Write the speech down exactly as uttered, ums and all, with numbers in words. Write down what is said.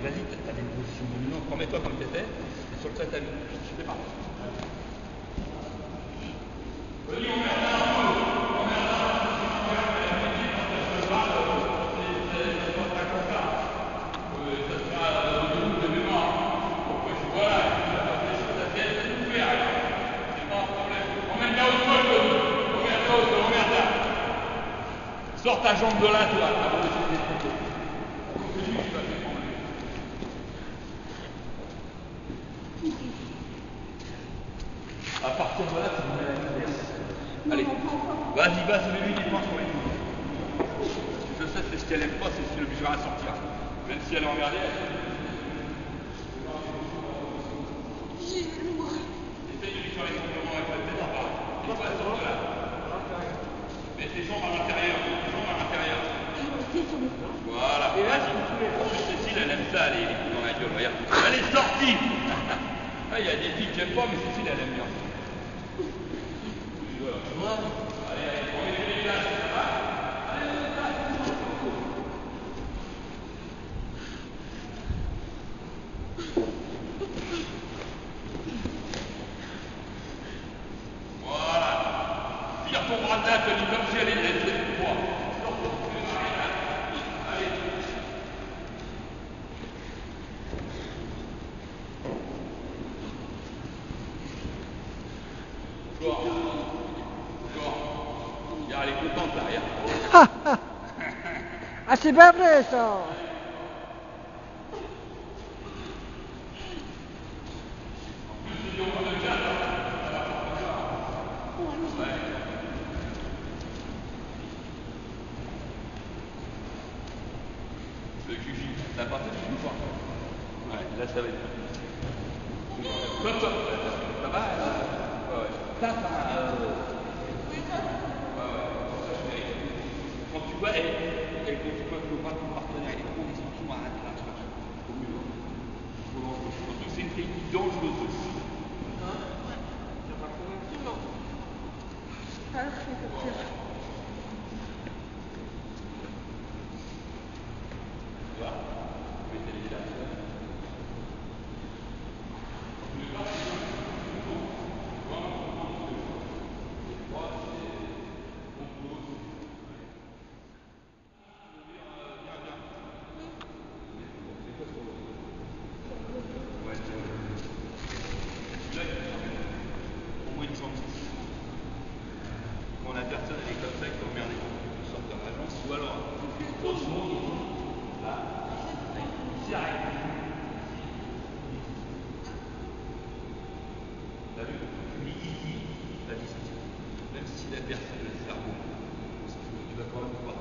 vas-y, t'as des positions dominantes. Remets-toi comme t'étais, et sur le tatami. Je fais pas. Sors ta jambe de là, toi. À partir de là, tu me mets la vitesse. Allez, vas-y, vas, celui qui pense sur les coups. Je sais, c'est ce qu'elle aime pas, c'est ce qui l'obligera à sortir. Même si elle est emmerdée, elle... Essaye de lui faire les mouvements avec la tête en bas. Et toi, sors de là. Mets tes jambes à l'intérieur, tes jambes à l'intérieur. Voilà, vas-y. Cécile, elle aime ça, les coups dans la gueule, regarde. Elle est sortie. Ah, il y a des filles qui n'aiment pas, mais Cécile, elle aime bien. Voilà. Allez, allez, on met les places, ça va? Allez, on met les places. Voilà. Tire ton bras de là, Tony, comme si elle est laide, c'est pour toi. Allez. Encore. Encore. Regarde, elle est contente là, regarde. Ah, c'est pas vrai ça. Le Q J, t'as pas fait ou pas? Ouais, là ça va être. Toi, toi, ça va? Ouais, ouais. Ça, ça, euh... ouais, ouais. Quand tu vois, elle, elle, quand tu vois que le bras de ton partenaire, il est trop descendu, arrête là, tu vois. Au mieux. Faut l'enlever. Surtout que c'est une technique dangereuse aussi. Hein? T'as pas convaincu, non? Ah, c'est pire. Tu vois? Tu peux essayer là. Quand la personne elle est comme ça, il faut regarder une sorte de l'agence, ou alors, grosso modo, là, ici arrête. T'as vu? Tu dis ici, la distance. Même si la personne a le cerveau, tu vas quand même pouvoir